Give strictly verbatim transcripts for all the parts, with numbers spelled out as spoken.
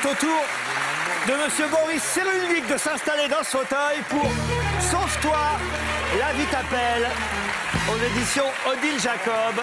C'est au tour de Monsieur Boris Cyrulnik de s'installer dans ce fauteuil pour Sauve-toi, la vie t'appelle, aux éditions Odile Jacob.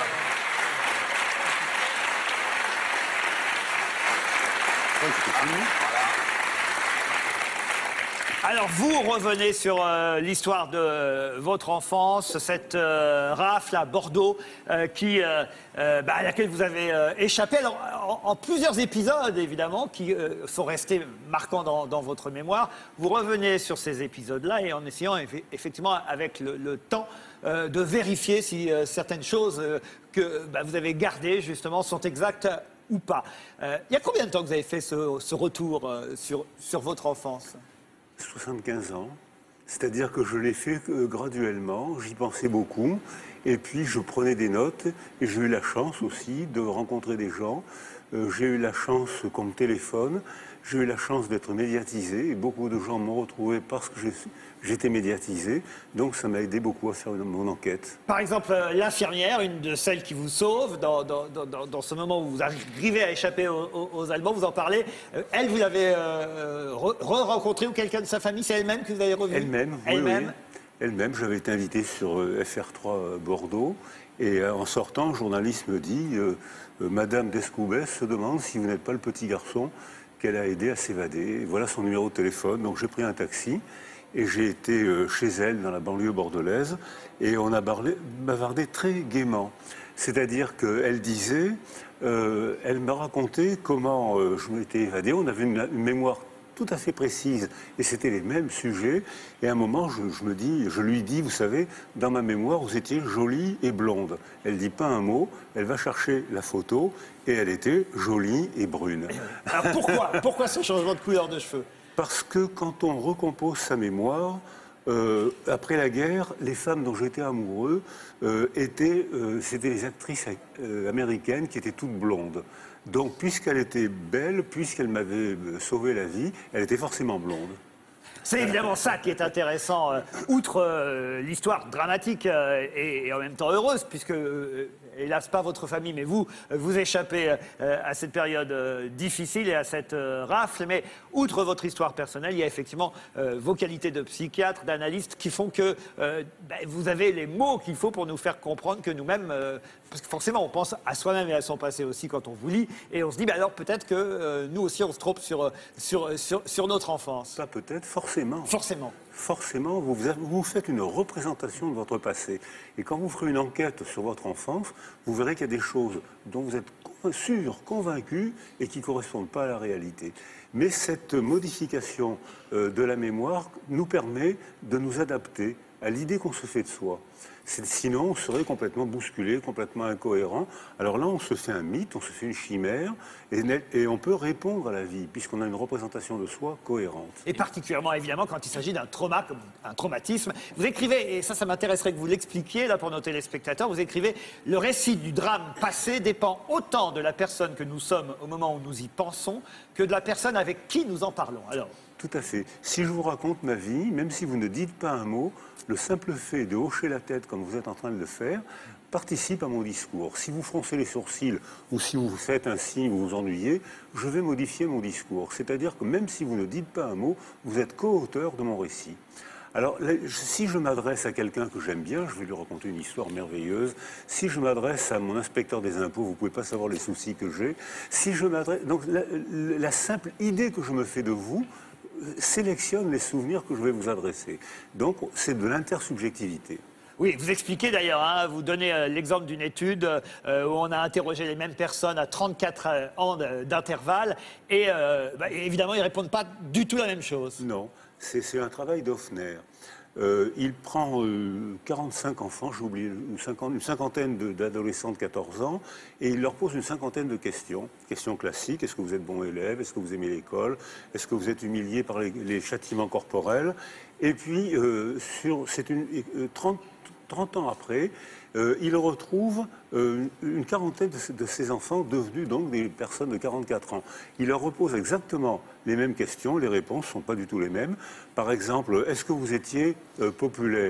Alors, vous revenez sur euh, l'histoire de euh, votre enfance, cette euh, rafle à Bordeaux euh, qui, euh, euh, bah, à laquelle vous avez euh, échappé. Alors, en, en plusieurs épisodes, évidemment, qui euh, sont restés marquants dans, dans votre mémoire. Vous revenez sur ces épisodes-là et en essayant, eff effectivement, avec le, le temps, euh, de vérifier si euh, certaines choses euh, que bah, vous avez gardées, justement, sont exactes ou pas. Euh, il y a combien de temps que vous avez fait ce, ce retour euh, sur, sur votre enfance ? soixante-quinze ans, c'est-à-dire que je l'ai fait euh, graduellement, j'y pensais beaucoup, et puis je prenais des notes, et j'ai eu la chance aussi de rencontrer des gens, euh, j'ai eu la chance qu'on me téléphone, j'ai eu la chance d'être médiatisé, et beaucoup de gens m'ont retrouvé parce que j'étais médiatisé, donc ça m'a aidé beaucoup à faire mon enquête. Par exemple, l'infirmière, une de celles qui vous sauve, dans, dans, dans, dans ce moment où vous arrivez à échapper aux, aux, aux Allemands, vous en parlez, elle, vous l'avez euh, re-rencontrée ou quelqu'un de sa famille, c'est elle-même que vous avez revue? Elle-même, Elle-même. oui, oui. Elle-même, j'avais été invité sur euh, F R trois euh, Bordeaux, et euh, en sortant, un journaliste me dit euh, euh, Madame Descoubès se demande si vous n'êtes pas le petit garçon qu'elle a aidé à s'évader. Voilà son numéro de téléphone, donc j'ai pris un taxi. Et j'ai été euh, chez elle, dans la banlieue bordelaise, et on a parlé, bavardé très gaiement. C'est-à-dire qu'elle disait, euh, elle m'a raconté comment euh, je m'étais évadé. On avait une, une mémoire tout à fait précise, et c'était les mêmes sujets. Et à un moment, je, je me dis, je lui dis, vous savez, dans ma mémoire, vous étiez jolie et blonde. Elle dit pas un mot, elle va chercher la photo, et elle était jolie et brune. Alors pourquoi, pourquoi ce changement de couleur de cheveux? Parce que quand on recompose sa mémoire, euh, après la guerre, les femmes dont j'étais amoureux euh, étaient, euh, c'était les actrices euh, américaines qui étaient toutes blondes. Donc, puisqu'elle était belle, puisqu'elle m'avait sauvé la vie, elle était forcément blonde. C'est évidemment ça qui est intéressant, euh, outre euh, l'histoire dramatique euh, et, et en même temps heureuse, puisque, euh, hélas, pas votre famille, mais vous, euh, vous échappez euh, à cette période euh, difficile et à cette euh, rafle. Mais outre votre histoire personnelle, il y a effectivement euh, vos qualités de psychiatre, d'analyste, qui font que euh, ben, vous avez les mots qu'il faut pour nous faire comprendre que nous-mêmes, euh, parce que forcément, on pense à soi-même et à son passé aussi quand on vous lit, et on se dit, ben, alors peut-être que euh, nous aussi, on se trompe sur, sur, sur, sur notre enfance. Ça peut-être, forcément. Forcément. Forcément, vous, vous faites une représentation de votre passé. Et quand vous ferez une enquête sur votre enfance, vous verrez qu'il y a des choses dont vous êtes sûr, convaincu, et qui ne correspondent pas à la réalité. Mais cette modification euh, de la mémoire nous permet de nous adapter à l'idée qu'on se fait de soi. Sinon, on serait complètement bousculé, complètement incohérent. Alors là, on se fait un mythe, on se fait une chimère, et, et on peut répondre à la vie, puisqu'on a une représentation de soi cohérente. Et particulièrement, évidemment, quand il s'agit d'un trauma, comme un traumatisme. Vous écrivez, et ça, ça m'intéresserait que vous l'expliquiez, là, pour nos téléspectateurs, vous écrivez « Le récit du drame passé dépend autant de la personne que nous sommes au moment où nous y pensons, que de la personne avec qui nous en parlons. » Alors, tout à fait. Si je vous raconte ma vie, même si vous ne dites pas un mot, le simple fait de hocher la tête comme vous êtes en train de le faire participe à mon discours. Si vous froncez les sourcils ou si vous faites un signe ou vous vous ennuyez, je vais modifier mon discours. C'est-à-dire que même si vous ne dites pas un mot, vous êtes co-auteur de mon récit. Alors, si je m'adresse à quelqu'un que j'aime bien, je vais lui raconter une histoire merveilleuse. Si je m'adresse à mon inspecteur des impôts, vous ne pouvez pas savoir les soucis que j'ai. Si je m'adresse... Donc, la, la simple idée que je me fais de vous sélectionne les souvenirs que je vais vous adresser. Donc, c'est de l'intersubjectivité. Oui, vous expliquez d'ailleurs, hein, vous donnez euh, l'exemple d'une étude euh, où on a interrogé les mêmes personnes à trente-quatre ans d'intervalle et euh, bah, évidemment, ils ne répondent pas du tout la même chose. Non, c'est un travail d'Hoffner. Euh, il prend euh, quarante-cinq enfants, j'ai oublié, une, cinquantaine, une cinquantaine d'adolescents de quatorze ans, et il leur pose une cinquantaine de questions. Questions classiques, est-ce que vous êtes bon élève? Est-ce que vous aimez l'école? Est-ce que vous êtes humilié par les, les châtiments corporels? Et puis, euh, c'est une euh, trente, trente ans après, euh, il retrouve euh, une quarantaine de, de ces enfants devenus donc des personnes de quarante-quatre ans. Il leur repose exactement les mêmes questions, les réponses ne sont pas du tout les mêmes. Par exemple, est-ce que vous étiez euh, populaire?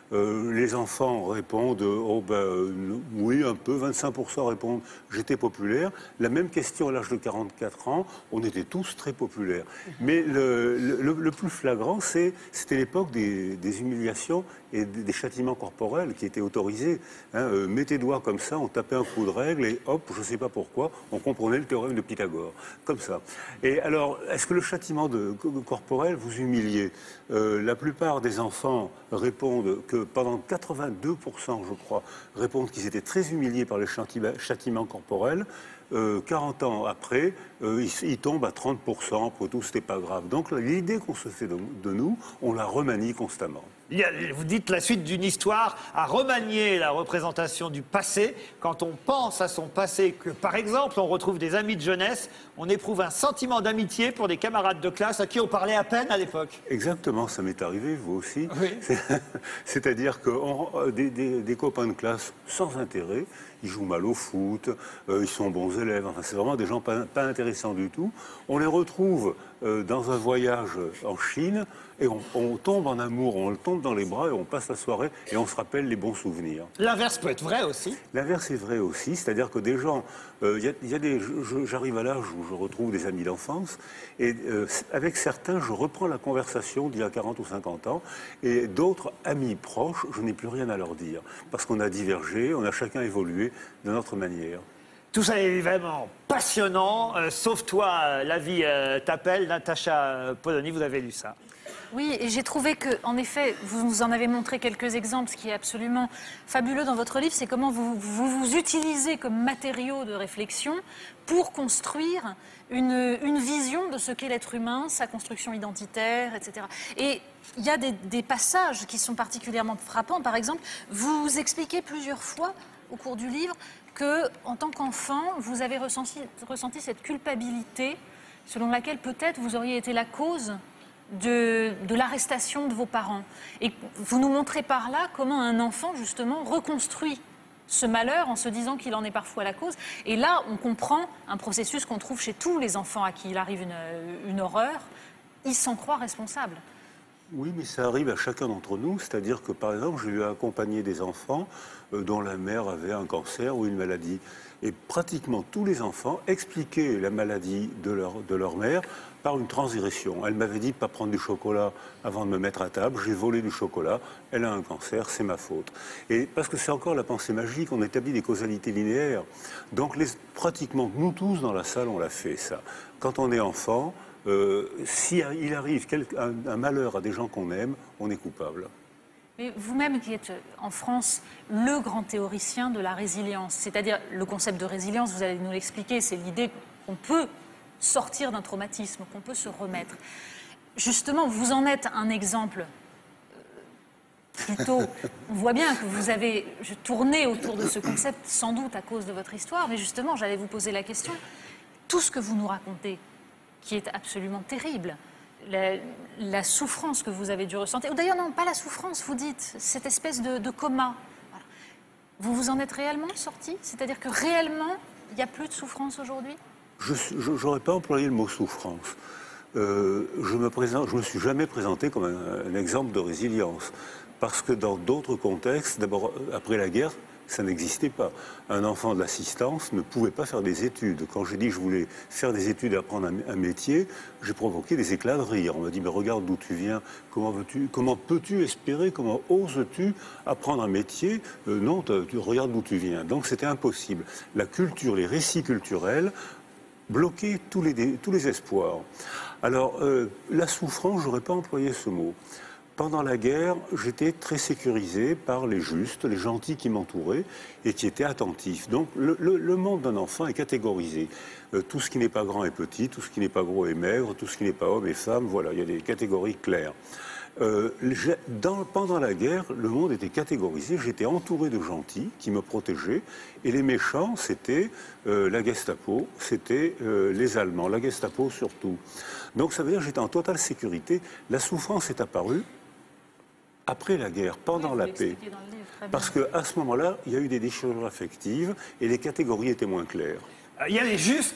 Euh, les enfants répondent, oh ben, euh, oui, un peu, vingt-cinq pour cent répondent, j'étais populaire. La même question à l'âge de quarante-quatre ans, on était tous très populaires. Mais le, le, le plus flagrant, c'était l'époque des, des humiliations et des, des châtiments corporels qui étaient autorisés. Hein, euh, mettez les doigts comme ça, on tapait un coup de règle et hop, je ne sais pas pourquoi, on comprenait le théorème de Pythagore. Comme ça. Et alors, est-ce que le châtiment de, corporel vous humiliait? euh, La plupart des enfants répondent que pendant quatre-vingt-deux pour cent, je crois, répondent qu'ils étaient très humiliés par les châtiments corporels. Euh, quarante ans après, euh, ils, ils tombent à trente pour cent, pour tout, c'était pas grave. Donc l'idée qu'on se fait de, de nous, on la remanie constamment. Il y a, vous dites la suite d'une histoire à remanier la représentation du passé. Quand on pense à son passé, que par exemple on retrouve des amis de jeunesse, on éprouve un sentiment d'amitié pour des camarades de classe à qui on parlait à peine à l'époque. Exactement, ça m'est arrivé, vous aussi. Oui. C'est-à-dire que on, des, des, des copains de classe sans intérêt, ils jouent mal au foot, euh, ils sont bons élèves, enfin c'est vraiment des gens pas, pas intéressants du tout. On les retrouve euh, dans un voyage en Chine et on, on tombe en amour, on le tombe dans les bras et on passe la soirée et on se rappelle les bons souvenirs. L'inverse peut être vrai aussi. L'inverse est vrai aussi, c'est-à-dire que des gens, euh, y a, y a des, j'arrive à l'âge où je retrouve des amis d'enfance et euh, avec certains je reprends la conversation d'il y a quarante ou cinquante ans et d'autres amis proches, je n'ai plus rien à leur dire parce qu'on a divergé, on a chacun évolué de notre manière. Tout ça est vraiment passionnant. Euh, Sauve-toi, la vie euh, t'appelle. Natacha Polony, vous avez lu ça? Oui, et j'ai trouvé que, en effet, vous nous en avez montré quelques exemples. Ce qui est absolument fabuleux dans votre livre, c'est comment vous, vous vous utilisez comme matériau de réflexion pour construire une, une vision de ce qu'est l'être humain, sa construction identitaire, et cetera. Et il y a des, des passages qui sont particulièrement frappants. Par exemple, vous expliquez plusieurs fois au cours du livre que, en tant qu'enfant, vous avez ressenti, ressenti cette culpabilité selon laquelle peut-être vous auriez été la cause de, de l'arrestation de vos parents. Et vous nous montrez par là comment un enfant, justement, reconstruit ce malheur en se disant qu'il en est parfois la cause. Et là, on comprend un processus qu'on trouve chez tous les enfants à qui il arrive une, une horreur. Ils s'en croient responsables. Oui, mais ça arrive à chacun d'entre nous. C'est-à-dire que, par exemple, j'ai eu à accompagner des enfants euh, dont la mère avait un cancer ou une maladie. Et pratiquement tous les enfants expliquaient la maladie de leur, de leur mère par une transgression. Elle m'avait dit de ne pas prendre du chocolat avant de me mettre à table. J'ai volé du chocolat. Elle a un cancer, c'est ma faute. Et parce que c'est encore la pensée magique, on établit des causalités linéaires. Donc, les, pratiquement nous tous dans la salle, on l'a fait, ça. Quand on est enfant, Euh, si il arrive quelque, un, un malheur à des gens qu'on aime, on est coupable. Mais vous-même qui êtes en France le grand théoricien de la résilience, c'est-à-dire le concept de résilience, vous allez nous l'expliquer, c'est l'idée qu'on peut sortir d'un traumatisme, qu'on peut se remettre. Justement, vous en êtes un exemple plutôt... On voit bien que vous avez tourné autour de ce concept, sans doute à cause de votre histoire, mais justement, j'allais vous poser la question, tout ce que vous nous racontez, qui est absolument terrible, la, la souffrance que vous avez dû ressentir, ou d'ailleurs non, pas la souffrance, vous dites, cette espèce de, de coma. Voilà. Vous vous en êtes réellement sorti? C'est-à-dire que réellement, il n'y a plus de souffrance aujourd'hui? Je n'aurais pas employé le mot souffrance. Euh, je me présente, je me suis jamais présenté comme un, un exemple de résilience, parce que dans d'autres contextes, d'abord après la guerre, ça n'existait pas. Un enfant de l'assistance ne pouvait pas faire des études. Quand j'ai dit que je voulais faire des études et apprendre un, un métier, j'ai provoqué des éclats de rire. On m'a dit, mais regarde d'où tu viens, comment, veux-tu, comment peux-tu espérer, comment oses-tu apprendre un métier euh, Non, tu regardes d'où tu viens. Donc c'était impossible. La culture, les récits culturels bloquaient tous les, tous les espoirs. Alors, euh, la souffrance, je n'aurais pas employé ce mot. Pendant la guerre, j'étais très sécurisé par les justes, les gentils qui m'entouraient et qui étaient attentifs. Donc le, le, le monde d'un enfant est catégorisé. Euh, tout ce qui n'est pas grand est petit, tout ce qui n'est pas gros est maigre, tout ce qui n'est pas homme est femme, voilà, il y a des catégories claires. Euh, dans, pendant la guerre, le monde était catégorisé, j'étais entouré de gentils qui me protégeaient, et les méchants, c'était euh, la Gestapo, c'était euh, les Allemands, la Gestapo surtout. Donc ça veut dire que j'étais en totale sécurité. La souffrance est apparue après la guerre, pendant oui, la paix. Livre, parce qu'à ce moment-là, il y a eu des déchirures affectives et les catégories étaient moins claires. Il y a les justes,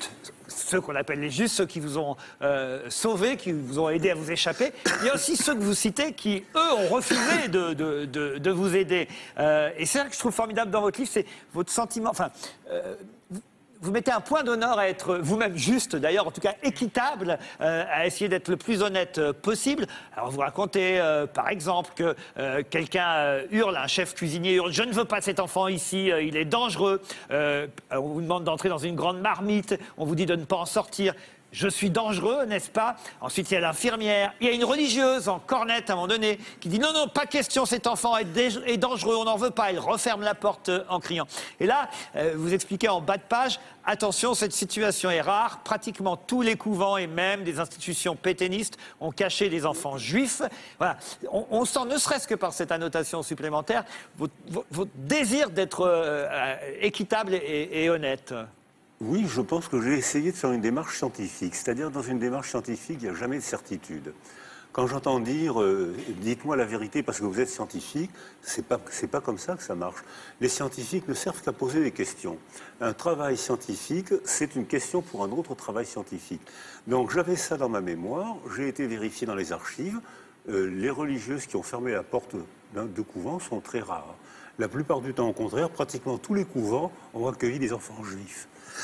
ceux qu'on appelle les justes, ceux qui vous ont euh, sauvé, qui vous ont aidé à vous échapper. Il y a aussi ceux que vous citez qui, eux, ont refusé de, de, de, de vous aider. Euh, et c'est ça que je trouve formidable dans votre livre, c'est votre sentiment... Enfin, euh, vous mettez un point d'honneur à être vous-même juste, d'ailleurs, en tout cas équitable, euh, à essayer d'être le plus honnête euh, possible. Alors vous racontez, euh, par exemple, que euh, quelqu'un euh, hurle, un chef cuisinier hurle « Je ne veux pas cet enfant ici, euh, il est dangereux euh, ». On vous demande d'entrer dans une grande marmite, on vous dit de ne pas en sortir. Je suis dangereux, n'est-ce pas? Ensuite, il y a l'infirmière. Il y a une religieuse en cornette, à un moment donné, qui dit « Non, non, pas question, cet enfant est, est dangereux, on n'en veut pas ». Elle referme la porte euh, en criant. Et là, euh, vous expliquez en bas de page « Attention, cette situation est rare. Pratiquement tous les couvents et même des institutions pétainistes ont caché des enfants juifs. » Voilà. On, on sent, ne serait-ce que par cette annotation supplémentaire, votre, votre désir d'être euh, euh, équitable et, et honnête. Oui, je pense que j'ai essayé de faire une démarche scientifique. C'est-à-dire, dans une démarche scientifique, il n'y a jamais de certitude. Quand j'entends dire euh, « dites-moi la vérité parce que vous êtes scientifique », c'est pas, c'est pas comme ça que ça marche. Les scientifiques ne servent qu'à poser des questions. Un travail scientifique, c'est une question pour un autre travail scientifique. Donc j'avais ça dans ma mémoire, j'ai été vérifié dans les archives. Euh, les religieuses qui ont fermé la porte de couvent sont très rares. La plupart du temps, au contraire, pratiquement tous les couvents ont accueilli des enfants juifs.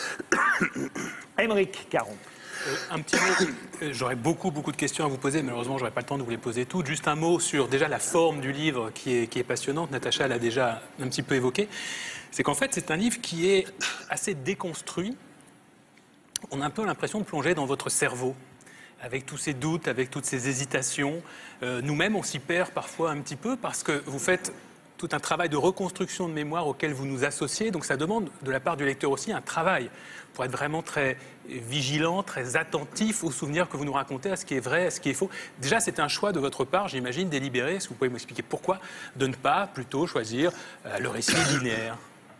Aymeric Caron. Euh, un petit mot, euh, j'aurais beaucoup, beaucoup de questions à vous poser, malheureusement, je n'aurai pas le temps de vous les poser toutes. Juste un mot sur déjà la forme du livre qui est, qui est passionnante. Natacha l'a déjà un petit peu évoqué. C'est qu'en fait, c'est un livre qui est assez déconstruit. On a un peu l'impression de plonger dans votre cerveau, avec tous ces doutes, avec toutes ces hésitations. Euh, nous-mêmes, on s'y perd parfois un petit peu parce que vous faites tout un travail de reconstruction de mémoire auquel vous nous associez. Donc ça demande de la part du lecteur aussi un travail pour être vraiment très vigilant, très attentif aux souvenirs que vous nous racontez, à ce qui est vrai, à ce qui est faux. Déjà, c'est un choix de votre part, j'imagine, délibéré. Est-ce que vous pouvez m'expliquer pourquoi de ne pas plutôt choisir euh, le récit linéaire?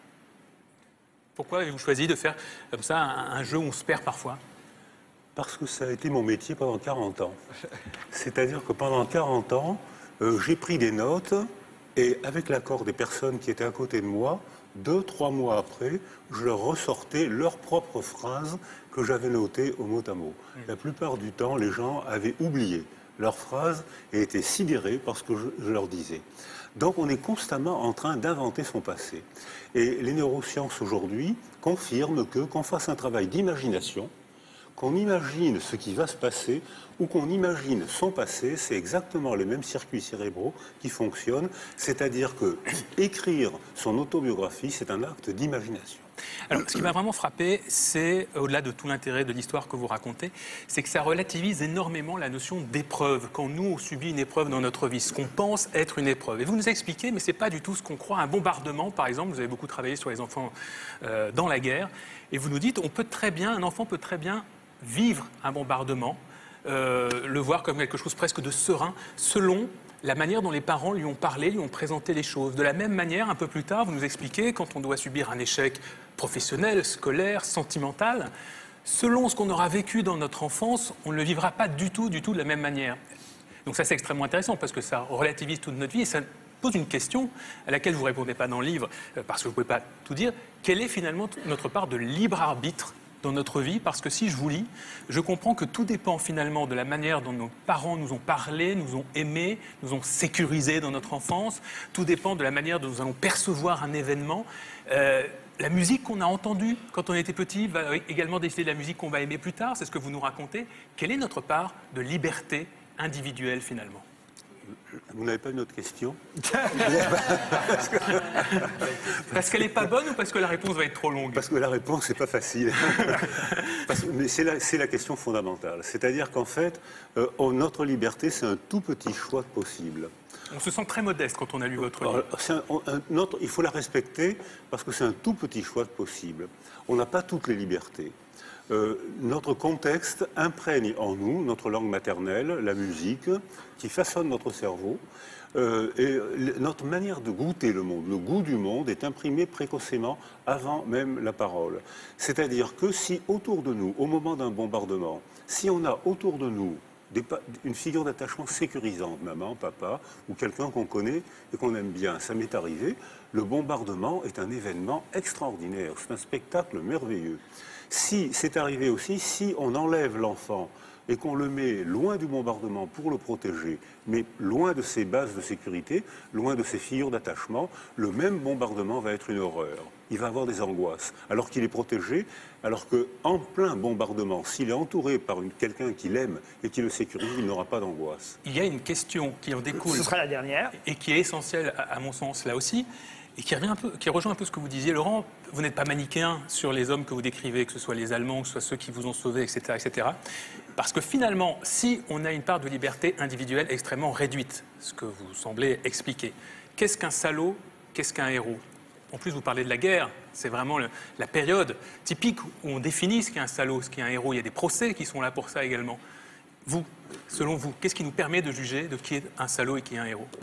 Pourquoi avez-vous choisi de faire comme ça un, un jeu où on se perd parfois? Parce que ça a été mon métier pendant quarante ans. C'est-à-dire que pendant quarante ans, euh, j'ai pris des notes. Et avec l'accord des personnes qui étaient à côté de moi, deux, trois mois après, je leur ressortais leurs propres phrases que j'avais notées au mot à mot. La plupart du temps, les gens avaient oublié leurs phrases et étaient sidérés par ce que je, je leur disais. Donc on est constamment en train d'inventer son passé. Et les neurosciences aujourd'hui confirment que qu'on fasse un travail d'imagination, qu'on imagine ce qui va se passer ou qu'on imagine son passé, c'est exactement les mêmes circuits cérébraux qui fonctionnent. C'est-à-dire que écrire son autobiographie, c'est un acte d'imagination. Alors, ce qui m'a vraiment frappé, c'est, au-delà de tout l'intérêt de l'histoire que vous racontez, c'est que ça relativise énormément la notion d'épreuve. Quand nous, on subit une épreuve dans notre vie, ce qu'on pense être une épreuve. Et vous nous expliquez, mais ce n'est pas du tout ce qu'on croit. Un bombardement, par exemple, vous avez beaucoup travaillé sur les enfants euh, dans la guerre, et vous nous dites, on peut très bien, un enfant peut très bien vivre un bombardement, euh, le voir comme quelque chose presque de serein, selon la manière dont les parents lui ont parlé, lui ont présenté les choses. De la même manière, un peu plus tard, vous nous expliquez, quand on doit subir un échec professionnel, scolaire, sentimental, selon ce qu'on aura vécu dans notre enfance, on ne le vivra pas du tout, du tout de la même manière. Donc ça, c'est extrêmement intéressant, parce que ça relativise toute notre vie, et ça pose une question à laquelle vous ne répondez pas dans le livre, parce que vous ne pouvez pas tout dire. Quelle est finalement notre part de libre arbitre dans notre vie? Parce que si je vous lis, je comprends que tout dépend finalement de la manière dont nos parents nous ont parlé, nous ont aimés, nous ont sécurisés dans notre enfance. Tout dépend de la manière dont nous allons percevoir un événement. Euh, la musique qu'on a entendue quand on était petit va également décider de la musique qu'on va aimer plus tard. C'est ce que vous nous racontez. Quelle est notre part de liberté individuelle finalement? Vous n'avez pas une autre question? Parce qu'elle n'est pas bonne ou parce que la réponse va être trop longue? Parce que la réponse n'est pas facile. Parce que, mais c'est la, c'est la question fondamentale. C'est-à-dire qu'en fait, euh, notre liberté, c'est un tout petit choix possible. On se sent très modeste quand on a lu votre livre. Un, un, notre, il faut la respecter parce que c'est un tout petit choix possible. On n'a pas toutes les libertés. Euh, notre contexte imprègne en nous notre langue maternelle, la musique, qui façonne notre cerveau. Euh, et notre manière de goûter le monde, le goût du monde est imprimé précocement avant même la parole. C'est-à-dire que si autour de nous, au moment d'un bombardement, si on a autour de nous des, une figure d'attachement sécurisante, maman, papa, ou quelqu'un qu'on connaît et qu'on aime bien, ça m'est arrivé, le bombardement est un événement extraordinaire, c'est un spectacle merveilleux. Si, c'est arrivé aussi, si on enlève l'enfant et qu'on le met loin du bombardement pour le protéger, mais loin de ses bases de sécurité, loin de ses figures d'attachement, le même bombardement va être une horreur. Il va avoir des angoisses, alors qu'il est protégé, alors qu'en plein bombardement, s'il est entouré par quelqu'un qui l'aime et qui le sécurise, il n'aura pas d'angoisse. Il y a une question qui en découle. Ce sera la dernière. Et qui est essentielle, à, à mon sens, là aussi, et qui, revient un peu, qui rejoint un peu ce que vous disiez, Laurent. Vous n'êtes pas manichéen sur les hommes que vous décrivez, que ce soit les Allemands, que ce soit ceux qui vous ont sauvés, et cetera, et cetera. Parce que finalement, si on a une part de liberté individuelle extrêmement réduite, ce que vous semblez expliquer, qu'est-ce qu'un salaud, qu'est-ce qu'un héros? En plus, vous parlez de la guerre, c'est vraiment le, la période typique où on définit ce qu'est un salaud, ce qu'est un héros. Il y a des procès qui sont là pour ça également. Vous, selon vous, qu'est-ce qui nous permet de juger de qui est un salaud et qui est un héros?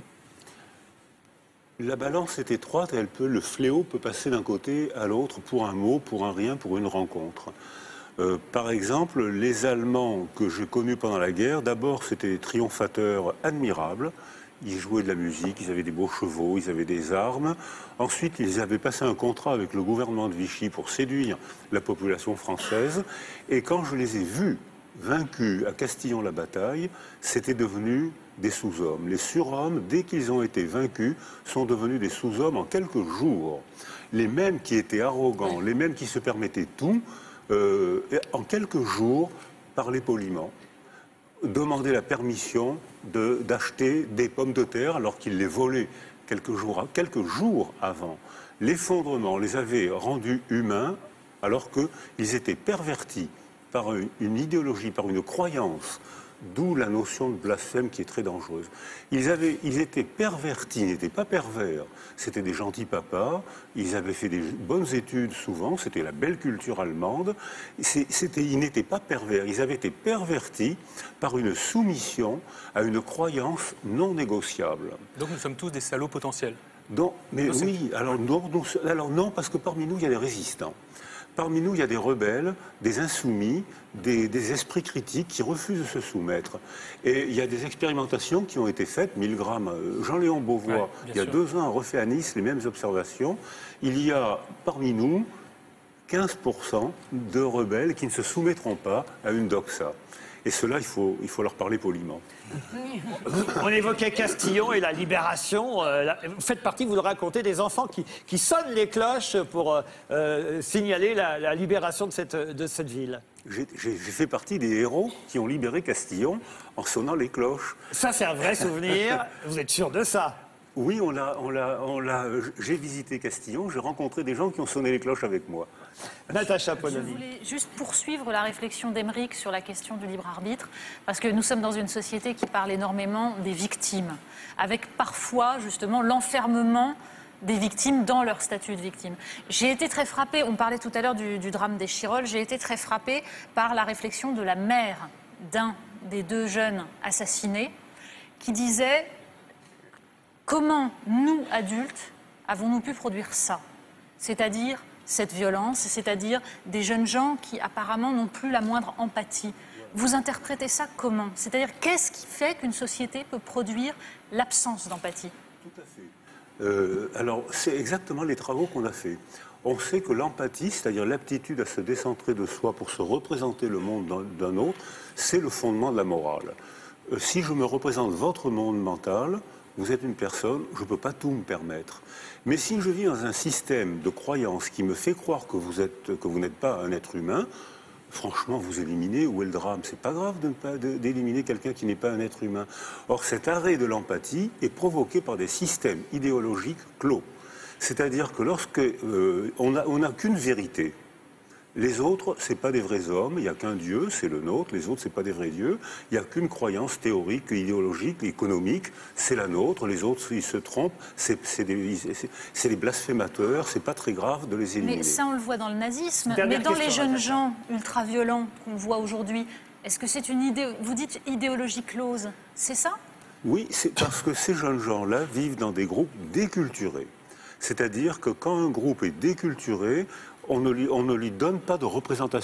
La balance est étroite et elle peut, le fléau peut passer d'un côté à l'autre pour un mot, pour un rien, pour une rencontre. Euh, par exemple, les Allemands que j'ai connus pendant la guerre, d'abord c'était des triomphateurs admirables. Ils jouaient de la musique, ils avaient des beaux chevaux, ils avaient des armes. Ensuite, ils avaient passé un contrat avec le gouvernement de Vichy pour séduire la population française. Et quand je les ai vus vaincus à Castillon-la-Bataille, c'était devenu des sous-hommes. Les surhommes, dès qu'ils ont été vaincus, sont devenus des sous-hommes en quelques jours. Les mêmes qui étaient arrogants, les mêmes qui se permettaient tout, euh, en quelques jours, parlaient poliment, demandaient la permission de, d'acheter des pommes de terre alors qu'ils les volaient quelques jours, quelques jours avant. L'effondrement les avait rendus humains alors qu'ils étaient pervertis par une idéologie, par une croyance, d'où la notion de blasphème qui est très dangereuse. Ils, avaient, ils étaient pervertis, ils n'étaient pas pervers. C'était des gentils papas, ils avaient fait des bonnes études souvent, c'était la belle culture allemande. C'était, ils n'étaient pas pervers, ils avaient été pervertis par une soumission à une croyance non négociable. Donc nous sommes tous des salauds potentiels. Non, mais non, oui, alors non, non, alors non, parce que parmi nous, il y a des résistants. Parmi nous, il y a des rebelles, des insoumis, des, des esprits critiques qui refusent de se soumettre. Et il y a des expérimentations qui ont été faites. Milgram, Jean-Léon Beauvois, ouais, il y a sûr. deux ans, a refait à Nice les mêmes observations. Il y a parmi nous quinze pour cent de rebelles qui ne se soumettront pas à une doxa. Et cela, il faut, il faut leur parler poliment. On évoquait Castillon et la libération. Vous faites partie, vous le racontez, des enfants qui, qui sonnent les cloches pour euh, signaler la, la libération de cette, de cette ville. J'ai, j'ai fait partie des héros qui ont libéré Castillon en sonnant les cloches. Ça, c'est un vrai souvenir. Vous êtes sûr de ça? Oui, on l'a, on l'a, on l'a, j'ai visité Castillon, j'ai rencontré des gens qui ont sonné les cloches avec moi. Natacha Polony. Je voulais juste poursuivre la réflexion d'Aymeric sur la question du libre arbitre, parce que nous sommes dans une société qui parle énormément des victimes, avec parfois justement l'enfermement des victimes dans leur statut de victime. J'ai été très frappée, on parlait tout à l'heure du, du drame des Chirolles, j'ai été très frappée par la réflexion de la mère d'un des deux jeunes assassinés, qui disait... Comment, nous, adultes, avons-nous pu produire ça? C'est-à-dire cette violence, c'est-à-dire des jeunes gens qui, apparemment, n'ont plus la moindre empathie. Vous interprétez ça comment? C'est-à-dire, qu'est-ce qui fait qu'une société peut produire l'absence d'empathie? Tout à fait. Euh, alors, c'est exactement les travaux qu'on a faits. On sait que l'empathie, c'est-à-dire l'aptitude à se décentrer de soi pour se représenter le monde d'un autre, c'est le fondement de la morale. Euh, si je me représente votre monde mental, vous êtes une personne, je ne peux pas tout me permettre. Mais si je vis dans un système de croyance qui me fait croire que vous êtes, que vous n'êtes pas un être humain, franchement, vous éliminez, où est le drame? C'est pas grave de ne pas, de, d'éliminer quelqu'un qui n'est pas un être humain. Or, cet arrêt de l'empathie est provoqué par des systèmes idéologiques clos. C'est-à-dire que lorsque euh, on n'a on n'a qu'une vérité, les autres, ce n'est pas des vrais hommes, il n'y a qu'un Dieu, c'est le nôtre, les autres, ce n'est pas des vrais dieux, il n'y a qu'une croyance théorique, idéologique, économique, c'est la nôtre, les autres, ils se trompent, c'est, c'est, des, c'est, c'est des blasphémateurs, c'est pas très grave de les éliminer. Mais ça, on le voit dans le nazisme, Dernière mais dans les jeunes question, gens ultra-violents qu'on voit aujourd'hui, est-ce que c'est une idée, vous dites idéologie close, c'est ça? Oui, c'est parce que ces jeunes gens-là vivent dans des groupes déculturés. C'est-à-dire que quand un groupe est déculturé, on ne, lui, on ne lui donne pas de représentation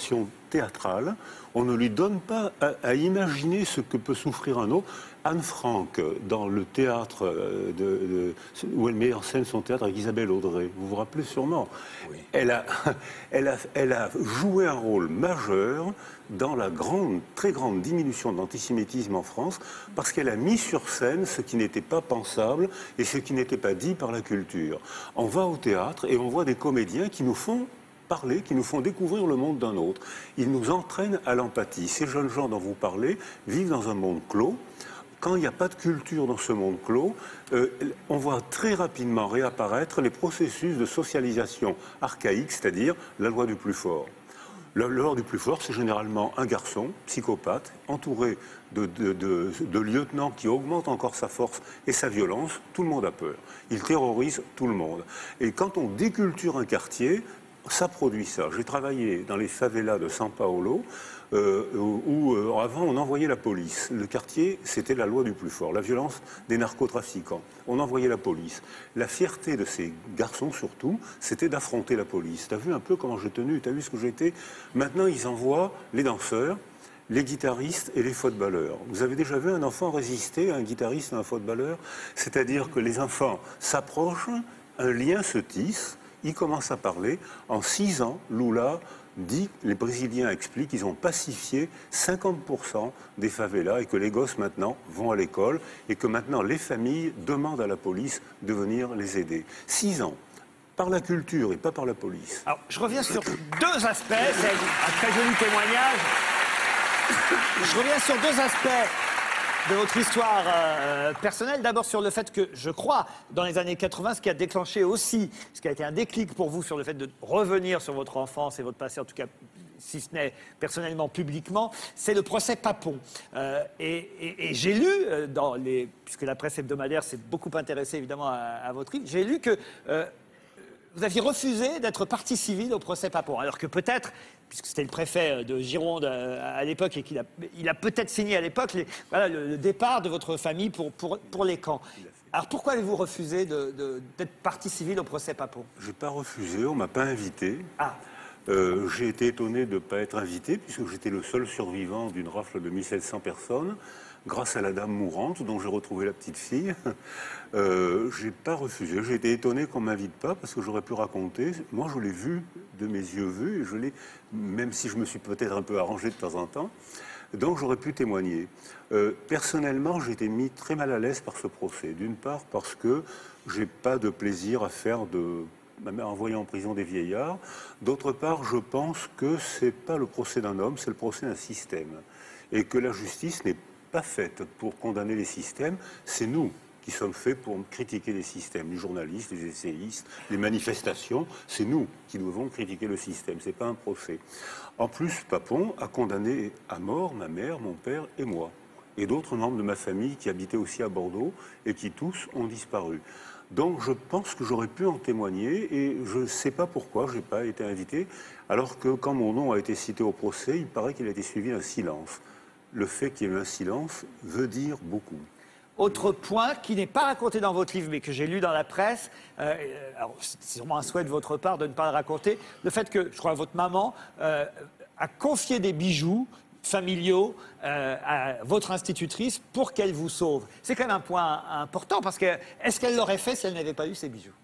théâtrale. On ne lui donne pas à, à imaginer ce que peut souffrir un autre. Anne Frank, dans le théâtre, de, de, où elle met en scène son théâtre avec Isabelle Audrey, vous vous rappelez sûrement, oui. elle, a, elle, a, elle a joué un rôle majeur dans la grande, très grande diminution de l'antisémitisme en France, parce qu'elle a mis sur scène ce qui n'était pas pensable et ce qui n'était pas dit par la culture. On va au théâtre et on voit des comédiens qui nous font parler, qui nous font découvrir le monde d'un autre. Ils nous entraînent à l'empathie. Ces jeunes gens dont vous parlez vivent dans un monde clos. Quand il n'y a pas de culture dans ce monde clos, euh, on voit très rapidement réapparaître les processus de socialisation archaïque, c'est-à-dire la loi du plus fort. La loi du plus fort, c'est généralement un garçon, psychopathe, entouré de, de, de, de lieutenants qui augmentent encore sa force et sa violence. Tout le monde a peur. Il terrorise tout le monde. Et quand on déculture un quartier, ça produit ça. J'ai travaillé dans les favelas de São Paulo, euh, où euh, avant on envoyait la police. Le quartier, c'était la loi du plus fort, la violence des narcotrafiquants. On envoyait la police. La fierté de ces garçons, surtout, c'était d'affronter la police. T'as vu un peu comment j'ai tenu, t'as vu ce que j'étais. Maintenant, ils envoient les danseurs, les guitaristes et les footballeurs. Vous avez déjà vu un enfant résister à un guitariste et à un footballeur? C'est-à-dire que les enfants s'approchent, un lien se tisse, ils commencent à parler. En six ans, Lula dit, les Brésiliens expliquent qu'ils ont pacifié cinquante pour cent des favelas et que les gosses maintenant vont à l'école et que maintenant les familles demandent à la police de venir les aider. Six ans. Par la culture et pas par la police. Alors, je reviens sur deux aspects. C'est un très joli témoignage. Je reviens sur deux aspects de votre histoire euh, personnelle. D'abord sur le fait que, je crois, dans les années quatre-vingt, ce qui a déclenché aussi, ce qui a été un déclic pour vous sur le fait de revenir sur votre enfance et votre passé, en tout cas, si ce n'est personnellement, publiquement, c'est le procès Papon. Euh, et et, et j'ai lu, euh, dans les, puisque la presse hebdomadaire s'est beaucoup intéressée évidemment à, à votre livre, j'ai lu que euh, vous aviez refusé d'être partie civile au procès Papon, alors que peut-être, puisque c'était le préfet de Gironde à l'époque et qu'il a, il a peut-être signé à l'époque voilà, le, le départ de votre famille pour, pour, pour les camps. Alors pourquoi avez-vous refusé de, de, d'être partie civile au procès Papon? Je n'ai pas refusé, on ne m'a pas invité. Ah. Euh, j'ai été étonné de ne pas être invité, puisque j'étais le seul survivant d'une rafle de mille sept cents personnes, grâce à la dame mourante, dont j'ai retrouvé la petite fille. Euh, je n'ai pas refusé. J'ai été étonné qu'on ne m'invite pas, parce que j'aurais pu raconter. Moi, je l'ai vu, de mes yeux vus, et je l'ai, même si je me suis peut-être un peu arrangé de temps en temps, donc j'aurais pu témoigner. Euh, personnellement, j'ai été mis très mal à l'aise par ce procès. D'une part, parce que je n'ai pas de plaisir à faire de... envoyer en prison des vieillards. D'autre part, je pense que ce n'est pas le procès d'un homme, c'est le procès d'un système. Et que la justice n'est pas faite pour condamner les systèmes, c'est nous qui sommes faits pour critiquer les systèmes. Les journalistes, les essayistes, les manifestations, c'est nous qui devons critiquer le système, ce n'est pas un procès. En plus, Papon a condamné à mort ma mère, mon père et moi. Et d'autres membres de ma famille qui habitaient aussi à Bordeaux et qui tous ont disparu. Donc je pense que j'aurais pu en témoigner et je ne sais pas pourquoi je n'ai pas été invité, alors que quand mon nom a été cité au procès, il paraît qu'il a été suivi d'un silence. Le fait qu'il y ait eu un silence veut dire beaucoup. Autre point qui n'est pas raconté dans votre livre, mais que j'ai lu dans la presse, euh, alors c'est sûrement un souhait de votre part de ne pas le raconter, le fait que, je crois, votre maman euh, a confié des bijoux familiaux euh, à votre institutrice pour qu'elle vous sauve. C'est quand même un point important, parce que est-ce qu'elle l'aurait fait si elle n'avait pas eu ces bijoux?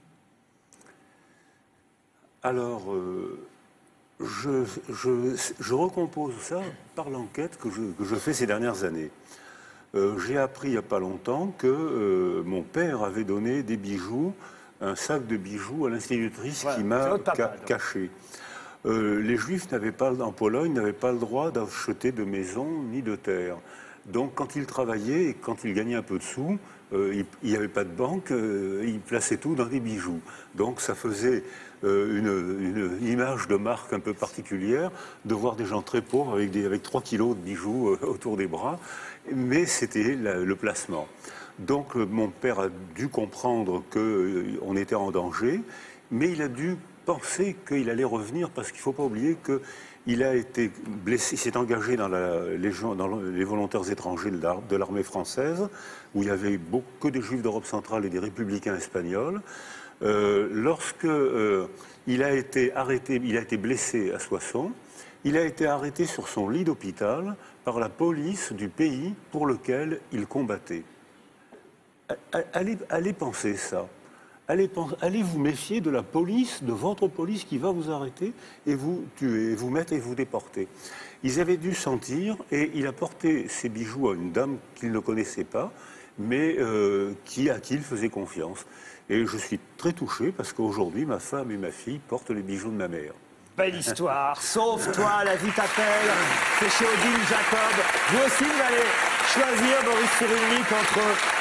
Alors, euh, je, je, je recompose ça par l'enquête que je, que je fais ces dernières années. Euh, j'ai appris il n'y a pas longtemps que euh, mon père avait donné des bijoux, un sac de bijoux à l'institutrice voilà, qui m'a ca caché. Euh, les Juifs n'avaient pas, en Pologne, n'avaient pas le droit d'acheter de maison ni de terre. Donc, quand ils travaillaient et quand ils gagnaient un peu de sous, euh, il n'y avait pas de banque, euh, ils plaçaient tout dans des bijoux. Donc, ça faisait euh, une, une image de marque un peu particulière de voir des gens très pauvres avec, des, avec trois kilos de bijoux euh, autour des bras. Mais c'était le placement. Donc, euh, mon père a dû comprendre qu'on euh, était en danger, mais il a dû penser qu'il allait revenir, parce qu'il ne faut pas oublier qu'il a été blessé, il s'est engagé dans, la Légion, dans les volontaires étrangers de l'armée française, où il y avait beaucoup, que des Juifs d'Europe centrale et des républicains espagnols. Euh, lorsque euh, il a été arrêté, il a été blessé à Soissons, Il a été arrêté sur son lit d'hôpital par la police du pays pour lequel il combattait. Allez, allez penser ça. Allez, allez vous méfier de la police, de votre police qui va vous arrêter et vous tuer, vous mettre et vous déporter. Ils avaient dû sentir, et il a porté ses bijoux à une dame qu'il ne connaissait pas, mais euh, qui, à qui il faisait confiance. Et je suis très touché parce qu'aujourd'hui, ma femme et ma fille portent les bijoux de ma mère. Belle histoire. Sauve-toi, la vie t'appelle. C'est chez Odile Jacob. Vous aussi, vous allez choisir, Boris Cyrulnik, entre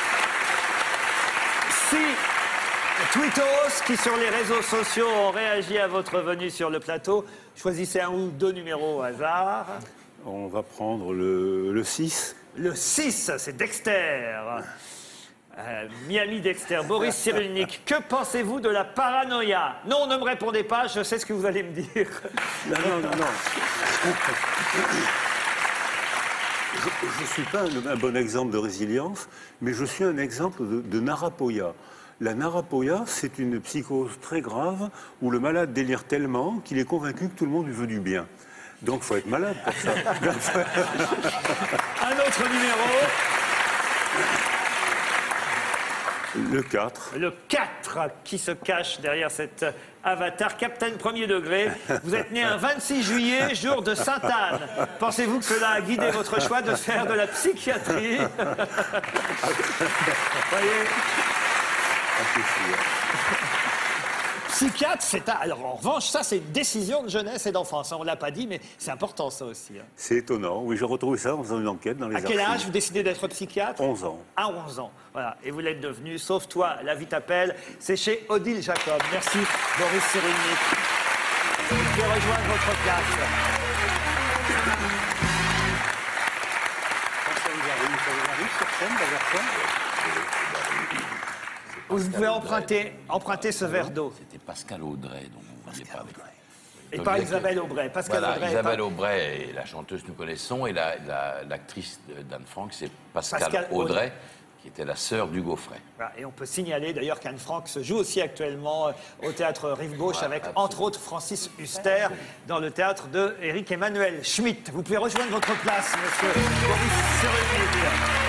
six tweetos qui, sur les réseaux sociaux, ont réagi à votre venue sur le plateau. Choisissez un ou deux numéros au hasard. On va prendre le, le six. Le six, c'est Dexter. Euh, Miami Dexter, Boris Cyrulnik, que pensez-vous de la paranoïa? Non, ne me répondez pas, je sais ce que vous allez me dire. Non, non, non, non. Je ne suis pas un, un bon exemple de résilience, mais je suis un exemple de, de narapoya. La narapoya, c'est une psychose très grave où le malade délire tellement qu'il est convaincu que tout le monde lui veut du bien. Donc il faut être malade pour ça. Un autre numéro. Le quatre. Le quatre, qui se cache derrière cet avatar. Captain premier degré, vous êtes né un vingt-six juillet, jour de Sainte-Anne. Pensez-vous que cela a guidé votre choix de faire de la psychiatrie? Voyez. Psychiatre, c'est... Alors, en revanche, ça, c'est une décision de jeunesse et d'enfance. On ne l'a pas dit, mais c'est important, ça aussi. Hein. C'est étonnant. Oui, j'ai retrouvé ça en faisant une enquête dans les archives. À quel archives. âge vous décidez d'être psychiatre? onze ans. À onze ans. Voilà. Et vous l'êtes devenu. Sauve-toi, la vie t'appelle. C'est chez Odile Jacob. Merci, Boris Cyrulnik. Vous pouvez rejoindre votre place. Ça vous arrive, ça vous arrive sur scène, d'ailleurs, Vous pouvez emprunter, emprunter ce verre d'eau. C'était Pascal Audrey, donc vous ne voyez pas. Avec... Et Donc, pas il y a Isabelle que- Aubray. Pascal Voilà, Aubray. Isabelle pas- Aubray, et la chanteuse, nous connaissons, et la- la- l'actrice la, d'Anne Frank, c'est Pascal, Pascal Audrey. Audrey, qui était la sœur d'Hugo Frey. Voilà. Et on peut signaler d'ailleurs qu'Anne Frank se joue aussi actuellement euh, au théâtre Rive Gauche Voilà, avec absolument. entre autres Francis Huster dans le théâtre de Éric Emmanuel Schmitt. Vous pouvez rejoindre votre place, monsieur Boris Cyrulnik.